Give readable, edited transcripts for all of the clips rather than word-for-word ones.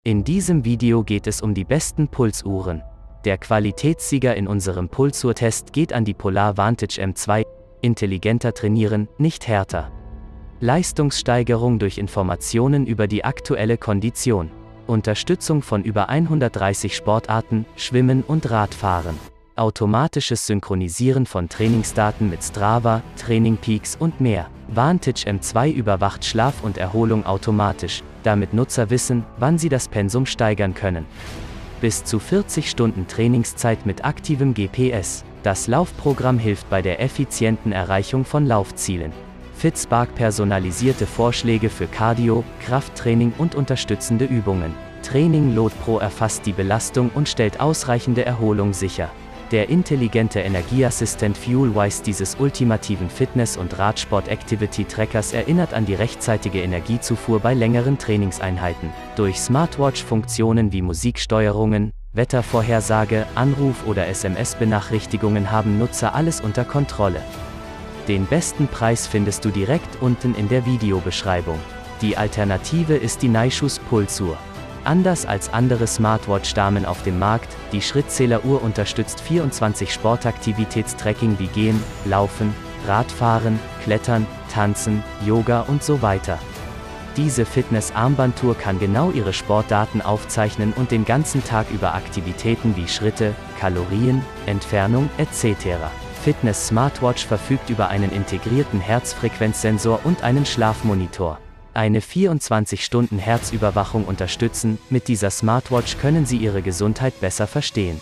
In diesem Video geht es um die besten Pulsuhren. Der Qualitätssieger in unserem Pulsuhr-Test geht an die Polar Vantage M2. Intelligenter trainieren, nicht härter. Leistungssteigerung durch Informationen über die aktuelle Kondition. Unterstützung von über 130 Sportarten, Schwimmen und Radfahren. Automatisches Synchronisieren von Trainingsdaten mit Strava, Training Peaks und mehr. Vantage M2 überwacht Schlaf und Erholung automatisch, damit Nutzer wissen, wann sie das Pensum steigern können. Bis zu 40 Stunden Trainingszeit mit aktivem GPS. Das Laufprogramm hilft bei der effizienten Erreichung von Laufzielen. FitSpark personalisierte Vorschläge für Cardio, Krafttraining und unterstützende Übungen. Training Load Pro erfasst die Belastung und stellt ausreichende Erholung sicher. Der intelligente Energieassistent FuelWise dieses ultimativen Fitness- und Radsport-Activity-Trackers erinnert an die rechtzeitige Energiezufuhr bei längeren Trainingseinheiten. Durch Smartwatch-Funktionen wie Musiksteuerungen, Wettervorhersage, Anruf- oder SMS-Benachrichtigungen haben Nutzer alles unter Kontrolle. Den besten Preis findest du direkt unten in der Videobeschreibung. Die Alternative ist die Nike Pulsuhr. Anders als andere Smartwatch-Damen auf dem Markt, die Schrittzähleruhr unterstützt 24 Sportaktivitätstracking wie Gehen, Laufen, Radfahren, Klettern, Tanzen, Yoga und so weiter. Diese Fitness-Armbandtour kann genau Ihre Sportdaten aufzeichnen und den ganzen Tag über Aktivitäten wie Schritte, Kalorien, Entfernung etc. Fitness Smartwatch verfügt über einen integrierten Herzfrequenzsensor und einen Schlafmonitor. Eine 24-Stunden-Herzüberwachung unterstützen. Mit dieser Smartwatch können Sie Ihre Gesundheit besser verstehen.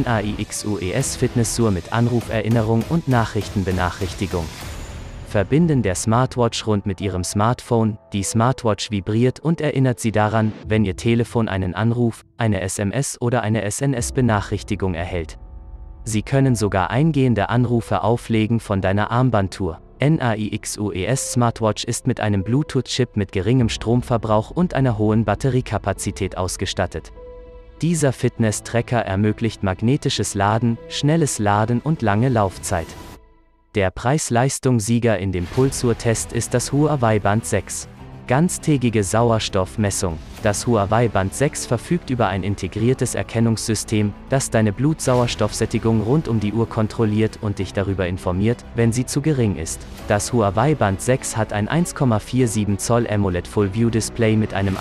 Nike Fitnessuhr mit Anruferinnerung und Nachrichtenbenachrichtigung. Verbinden der Smartwatch rund mit Ihrem Smartphone. Die Smartwatch vibriert und erinnert Sie daran, wenn Ihr Telefon einen Anruf, eine SMS oder eine SNS-Benachrichtigung erhält. Sie können sogar eingehende Anrufe auflegen von deiner Armbandtour. Nike Smartwatch ist mit einem Bluetooth-Chip mit geringem Stromverbrauch und einer hohen Batteriekapazität ausgestattet. Dieser Fitness-Tracker ermöglicht magnetisches Laden, schnelles Laden und lange Laufzeit. Der Preis-Leistung-Sieger in dem Pulsuhr-Test ist das Huawei Band 6. Ganztägige Sauerstoffmessung. Das Huawei Band 6 verfügt über ein integriertes Erkennungssystem, das deine Blutsauerstoffsättigung rund um die Uhr kontrolliert und dich darüber informiert, wenn sie zu gering ist. Das Huawei Band 6 hat ein 1,47 Zoll AMOLED Full View Display mit einem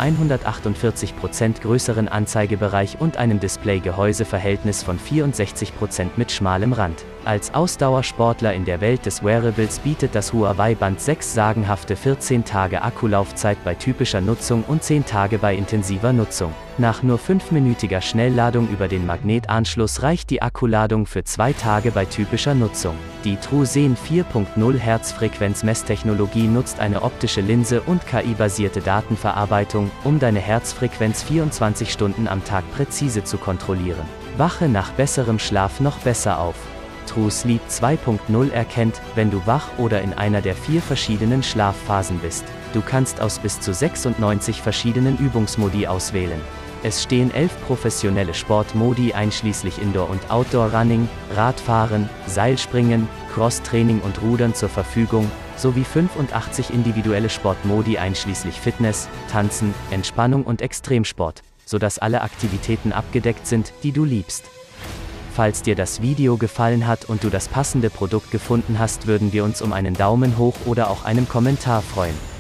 148% größeren Anzeigebereich und einem Display-Gehäuse-Verhältnis von 64% mit schmalem Rand. Als Ausdauersportler in der Welt des Wearables bietet das Huawei Band 6 sagenhafte 14 Tage Akkulaufzeit bei typischer Nutzung und 10 Tage bei intensiver Nutzung. Nach nur 5-minütiger Schnellladung über den Magnetanschluss reicht die Akkuladung für 2 Tage bei typischer Nutzung. Die TrueSen 4.0 Herzfrequenzmesstechnologie nutzt eine optische Linse und KI-basierte Datenverarbeitung, um deine Herzfrequenz 24 Stunden am Tag präzise zu kontrollieren. Wache nach besserem Schlaf noch besser auf. TrueSleep 2.0 erkennt, wenn du wach oder in einer der 4 verschiedenen Schlafphasen bist. Du kannst aus bis zu 96 verschiedenen Übungsmodi auswählen. Es stehen 11 professionelle Sportmodi einschließlich Indoor- und Outdoor-Running, Radfahren, Seilspringen, Crosstraining und Rudern zur Verfügung, sowie 85 individuelle Sportmodi einschließlich Fitness, Tanzen, Entspannung und Extremsport, sodass alle Aktivitäten abgedeckt sind, die du liebst. Falls dir das Video gefallen hat und du das passende Produkt gefunden hast, würden wir uns um einen Daumen hoch oder auch einen Kommentar freuen.